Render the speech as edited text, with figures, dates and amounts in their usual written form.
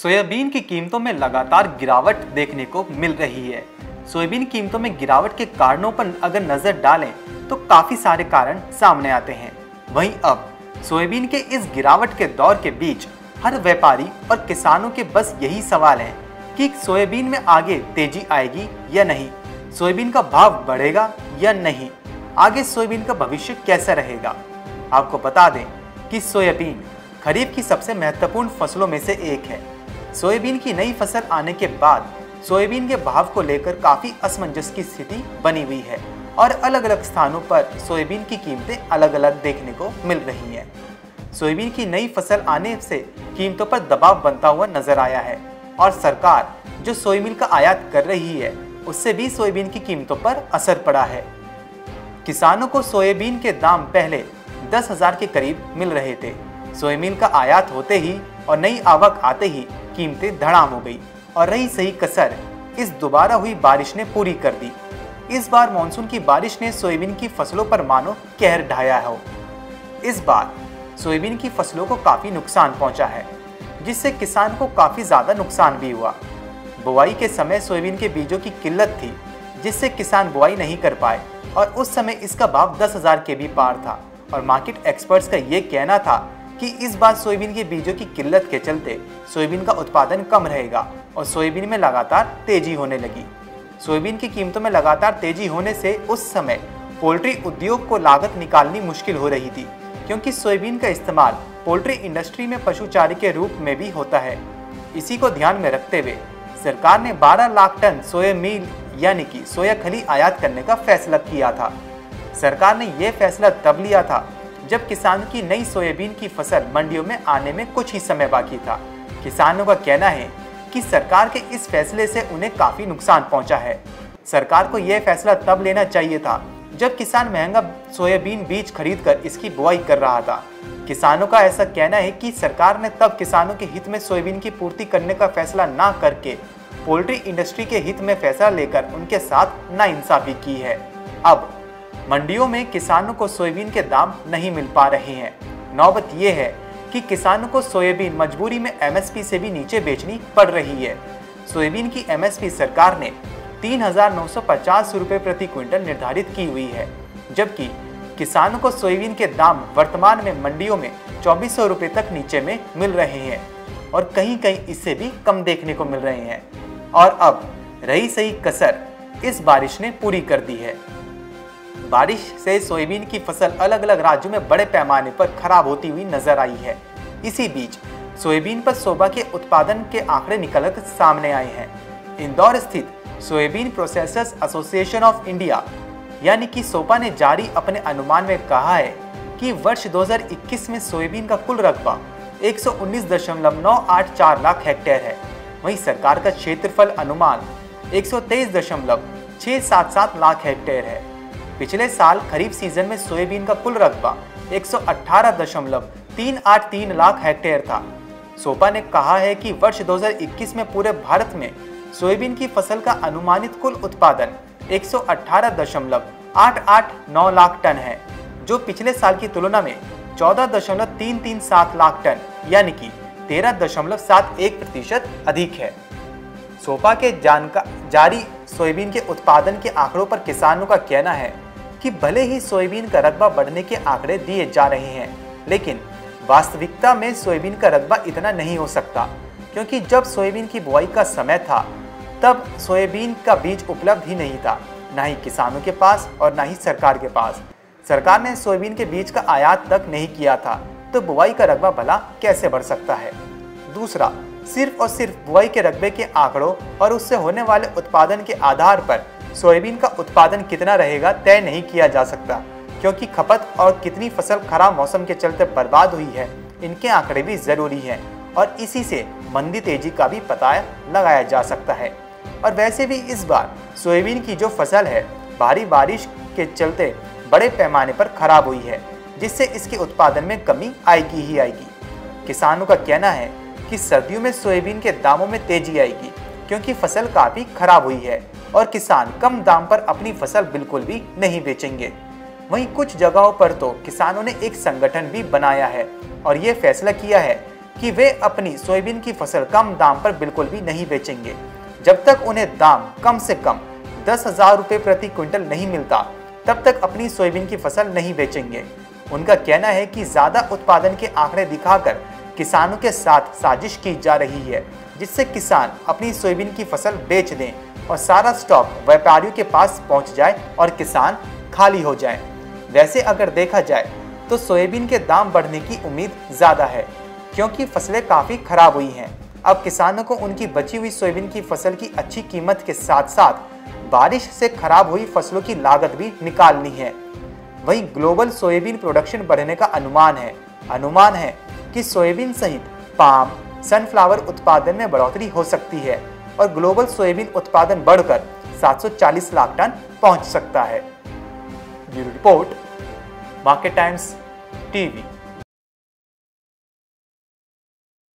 Soybean की कीमतों में लगातार गिरावट देखने को मिल रही है। सोयाबीन कीमतों में गिरावट के कारणों पर अगर नजर डालें तो काफी सारे कारण सामने आते हैं। वहीं अब सोयाबीन के इस गिरावट के दौर के बीच हर व्यापारी और किसानों के बस यही सवाल है कि सोयाबीन में आगे तेजी आएगी या नहीं, सोयाबीन का भाव बढ़ेगा या नहीं, आगे सोयाबीन का भविष्य कैसा रहेगा। आपको बता दें कि सोयाबीन खरीफ की सबसे महत्वपूर्ण फसलों में से एक है। सोयाबीन की नई फसल आने के बाद सोयाबीन के भाव को लेकर काफी असमंजस की स्थिति बनी हुई है और अलग अलग स्थानों पर सोयाबीन की कीमतें अलग अलग देखने को मिल रही हैं। सोयाबीन की नई फसल आने से कीमतों पर दबाव बनता हुआ नजर आया है और सरकार जो सोयाबीन का आयात कर रही है उससे भी सोयाबीन की कीमतों पर असर पड़ा है। किसानों को सोयाबीन के दाम पहले 10,000 के करीब मिल रहे थे। सोयाबीन का आयात होते ही और नई आवक आते ही कीमतें धड़ाम हो गई और रही सही कसर इस दोबारा हुई बारिश ने पूरी कर दी। इस बार मानसून की बारिश ने सोयाबीन की फसलों पर मानो कहर ढाया हो। इस बार सोयाबीन की फसलों को काफी नुकसान पहुंचा है, जिससे किसान को काफी ज्यादा नुकसान भी हुआ। बुआई के समय सोयाबीन के बीजों की किल्लत थी, जिससे किसान बुआई नहीं कर पाए और उस समय इसका भाव 10,000 के भी पार था और मार्केट एक्सपर्ट्स का ये कहना था कि इस बार सोयाबीन के बीजों की किल्लत के चलते सोयाबीन का उत्पादन कम रहेगा और सोयाबीन में लगातार तेजी होने लगी। सोयाबीन की कीमतों में लगातार तेजी होने से उस समय पोल्ट्री उद्योग को लागत निकालनी मुश्किल हो रही थी, क्योंकि सोयाबीन का इस्तेमाल पोल्ट्री इंडस्ट्री में पशुचारे के रूप में भी होता है। इसी को ध्यान में रखते हुए सरकार ने 12 लाख टन सोया मील यानी कि सोया खली आयात करने का फैसला किया था। सरकार ने यह फैसला तब लिया था जब किसानों की नई सोयाबीन की फसल मंडियों में आने में कुछ ही समय बाकी था। किसानों का कहना है कि सरकार के इस फैसले से उन्हें काफी नुकसान पहुंचा है। सरकार को यह फैसला तब लेना चाहिए था जब किसान महंगा सोयाबीन बीज खरीदकर इसकी बुआई कर रहा था। किसानों का ऐसा कहना है कि सरकार ने तब किसानों के हित में सोयाबीन की पूर्ति करने का फैसला ना करके पोल्ट्री इंडस्ट्री के हित में फैसला लेकर उनके साथ नाइंसाफी की है। अब मंडियों में किसानों को सोयाबीन के दाम नहीं मिल पा रहे हैं। नौबत यह है कि किसानों को सोयाबीन मजबूरी में एमएसपी से भी नीचे बेचनी पड़ रही है। सोयाबीन की एमएसपी सरकार ने 3,950 रुपये प्रति क्विंटल निर्धारित की हुई है, जबकि किसानों को सोयाबीन के दाम वर्तमान में मंडियों में 2,400 रुपये तक नीचे में मिल रहे हैं और कहीं कहीं इससे भी कम देखने को मिल रहे हैं। और अब रही सही कसर इस बारिश ने पूरी कर दी है। बारिश से सोयाबीन की फसल अलग अलग राज्यों में बड़े पैमाने पर खराब होती हुई नजर आई है। इसी बीच सोयाबीन पर सोबा के उत्पादन के आंकड़े निकलकर सामने आए हैं। इंदौर स्थित soybean processors association of India यानी कि सोपा ने जारी अपने अनुमान में कहा है कि वर्ष 2021 में सोयाबीन का कुल रकबा 119.984 लाख हेक्टेयर है। वहीं सरकार का क्षेत्रफल अनुमान 123.677 लाख हेक्टेयर है। पिछले साल खरीफ सीजन में सोयाबीन का कुल रकबा 118.383 लाख हेक्टेयर था। सोपा ने कहा है कि वर्ष 2021 में पूरे भारत में सोयाबीन की फसल का अनुमानित कुल उत्पादन 118.889 लाख टन है, जो पिछले साल की तुलना में 14.337 लाख टन यानी कि 13.71% अधिक है। सोपा के जारी सोयाबीन के उत्पादन के आंकड़ों पर किसानों का कहना है कि भले ही सोयाबीन का रकबा बढ़ने के आंकड़े दिए जा रहे हैं, लेकिन वास्तविकता में सोयाबीन का रकबा इतना नहीं हो सकता, क्योंकि जब सोयाबीन की बुआई का समय था तब सोयाबीन का बीज उपलब्ध ही नहीं था, ना ही किसानों के पास और ना ही सरकार के पास। सरकार ने सोयाबीन के बीज का आयात तक नहीं किया था, तो बुआई का रकबा भला कैसे बढ़ सकता है। दूसरा, सिर्फ और सिर्फ बुआई के रकबे के आंकड़ों और उससे होने वाले उत्पादन के आधार पर सोयाबीन का उत्पादन कितना रहेगा तय नहीं किया जा सकता, क्योंकि खपत और कितनी फसल खराब मौसम के चलते बर्बाद हुई है, इनके आंकड़े भी जरूरी हैं और इसी से मंदी तेजी का भी पता लगाया जा सकता है। और वैसे भी इस बार सोयाबीन की जो फसल है भारी बारिश के चलते बड़े पैमाने पर खराब हुई है, जिससे इसके उत्पादन में कमी आएगी ही आएगी। किसानों का कहना है कि सर्दियों में सोयाबीन के दामों में तेजी आएगी, क्योंकि फसल काफी खराब हुई है और किसान कम दाम पर अपनी फसल बिल्कुल भी नहीं बेचेंगे। वहीं कुछ जगहों पर तो किसानों ने एक संगठन भी बनाया है और ये फैसला किया है कि वे अपनी सोयाबीन की फसल कम दाम पर बिल्कुल भी नहीं बेचेंगे। जब तक उन्हें दाम कम से कम 10,000 रुपये प्रति क्विंटल नहीं मिलता, तब तक अपनी सोयाबीन की फसल नहीं बेचेंगे। उनका कहना है कि ज्यादा उत्पादन के आंकड़े दिखाकर किसानों के साथ साजिश की जा रही है, जिससे किसान अपनी सोयाबीन की फसल बेच दें और सारा स्टॉक व्यापारियों के पास पहुंच जाए और किसान खाली हो जाएं। वैसे अगर देखा जाए तो सोयाबीन के दाम बढ़ने की उम्मीद ज़्यादा है, क्योंकि फसलें काफ़ी खराब हुई हैं। अब किसानों को उनकी बची हुई सोयाबीन की फसल की अच्छी कीमत के साथ साथ बारिश से खराब हुई फसलों की लागत भी निकालनी है। वहीं ग्लोबल सोयाबीन प्रोडक्शन बढ़ने का अनुमान है कि सोयाबीन सहित पाम, सनफ्लावर उत्पादन में बढ़ोतरी हो सकती है और ग्लोबल सोयाबीन उत्पादन बढ़कर 740 लाख टन पहुंच सकता है। Bureau report, market times TV.